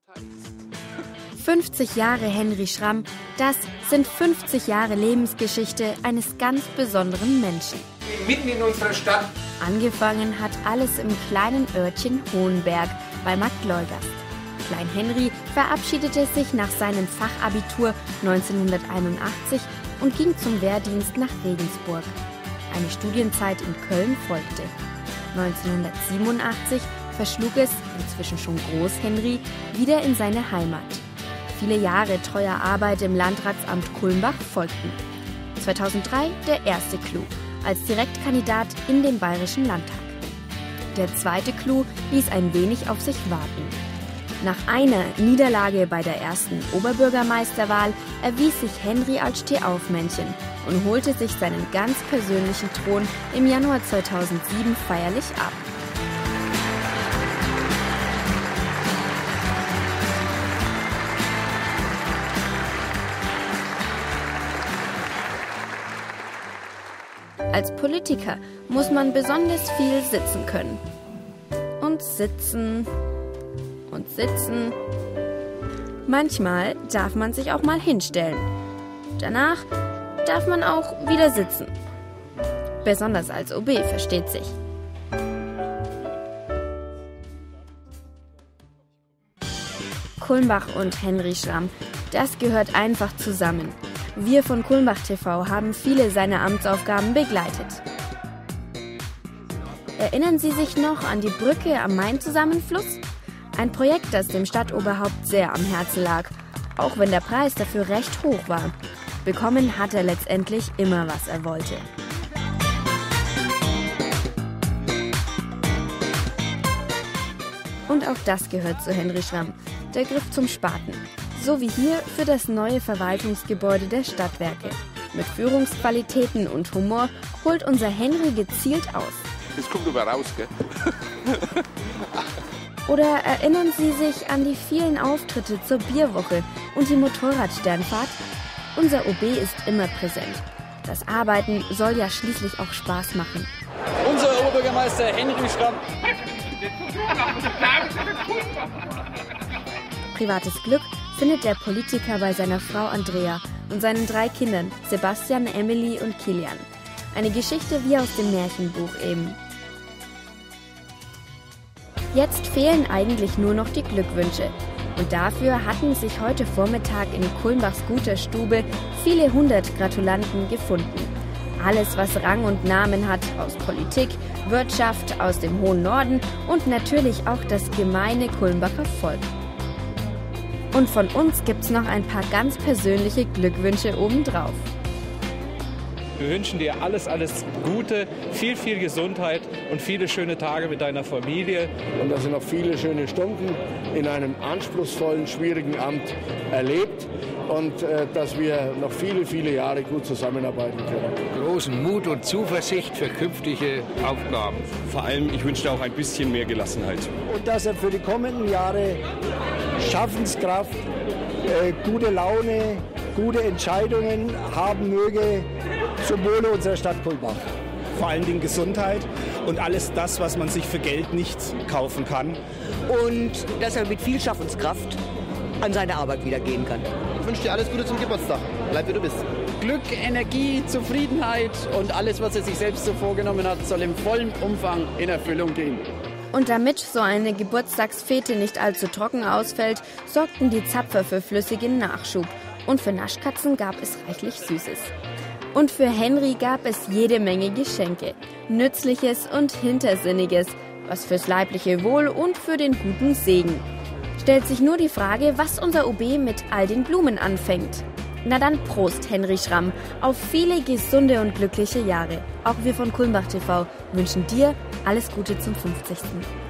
50 Jahre Henry Schramm, das sind 50 Jahre Lebensgeschichte eines ganz besonderen Menschen. Mitten in unserer Stadt. Angefangen hat alles im kleinen Örtchen Hohenberg bei Marktleugast. Klein Henry verabschiedete sich nach seinem Fachabitur 1981 und ging zum Wehrdienst nach Regensburg. Eine Studienzeit in Köln folgte. 1987 verschlug es, inzwischen schon Groß-Henry, wieder in seine Heimat. Viele Jahre treuer Arbeit im Landratsamt Kulmbach folgten. 2003 der erste Clou als Direktkandidat in den Bayerischen Landtag. Der zweite Clou ließ ein wenig auf sich warten. Nach einer Niederlage bei der ersten Oberbürgermeisterwahl erwies sich Henry als Stehaufmännchen und holte sich seinen ganz persönlichen Thron im Januar 2007 feierlich ab. Als Politiker muss man besonders viel sitzen können. Und sitzen und sitzen. Manchmal darf man sich auch mal hinstellen. Danach darf man auch wieder sitzen. Besonders als OB, versteht sich. Kulmbach und Henry Schramm, das gehört einfach zusammen. Wir von Kulmbach TV haben viele seiner Amtsaufgaben begleitet. Erinnern Sie sich noch an die Brücke am Main-Zusammenfluss? Ein Projekt, das dem Stadtoberhaupt sehr am Herzen lag, auch wenn der Preis dafür recht hoch war. Bekommen hat er letztendlich immer, was er wollte. Und auch das gehört zu Henry Schramm, der Griff zum Spaten. So wie hier für das neue Verwaltungsgebäude der Stadtwerke. Mit Führungsqualitäten und Humor holt unser Henry gezielt aus. Jetzt kommt aber raus, gell? Oder erinnern Sie sich an die vielen Auftritte zur Bierwoche und die Motorradsternfahrt? Unser OB ist immer präsent. Das Arbeiten soll ja schließlich auch Spaß machen. Unser Oberbürgermeister Henry Schramm. Privates Glück findet der Politiker bei seiner Frau Andrea und seinen 3 Kindern, Sebastian, Emily und Kilian. Eine Geschichte wie aus dem Märchenbuch eben. Jetzt fehlen eigentlich nur noch die Glückwünsche. Und dafür hatten sich heute Vormittag in Kulmbachs guter Stube viele 100 Gratulanten gefunden. Alles, was Rang und Namen hat, aus Politik, Wirtschaft, aus dem hohen Norden und natürlich auch das gemeine Kulmbacher Volk. Und von uns gibt's noch ein paar ganz persönliche Glückwünsche obendrauf. Wir wünschen dir alles Gute, viel Gesundheit und viele schöne Tage mit deiner Familie. Und dass ihr noch viele schöne Stunden in einem anspruchsvollen, schwierigen Amt erlebt und dass wir noch viele Jahre gut zusammenarbeiten können. Großen Mut und Zuversicht für künftige Aufgaben. Vor allem, ich wünsche dir auch ein bisschen mehr Gelassenheit. Und dass er für die kommenden Jahre Schaffenskraft, gute Laune, gute Entscheidungen haben möge zum Wohle unserer Stadt Kulmbach. Vor allen Dingen Gesundheit und alles das, was man sich für Geld nicht kaufen kann. Und dass er mit viel Schaffenskraft an seine Arbeit wieder gehen kann. Ich wünsche dir alles Gute zum Geburtstag. Bleib wie du bist. Glück, Energie, Zufriedenheit und alles, was er sich selbst so vorgenommen hat, soll im vollen Umfang in Erfüllung gehen. Und damit so eine Geburtstagsfete nicht allzu trocken ausfällt, sorgten die Zapfer für flüssigen Nachschub. Und für Naschkatzen gab es reichlich Süßes. Und für Henry gab es jede Menge Geschenke. Nützliches und Hintersinniges, was fürs leibliche Wohl und für den guten Segen. Stellt sich nur die Frage, was unser OB mit all den Blumen anfängt. Na dann Prost, Henry Schramm, auf viele gesunde und glückliche Jahre. Auch wir von Kulmbach TV wünschen dir alles Gute zum 50.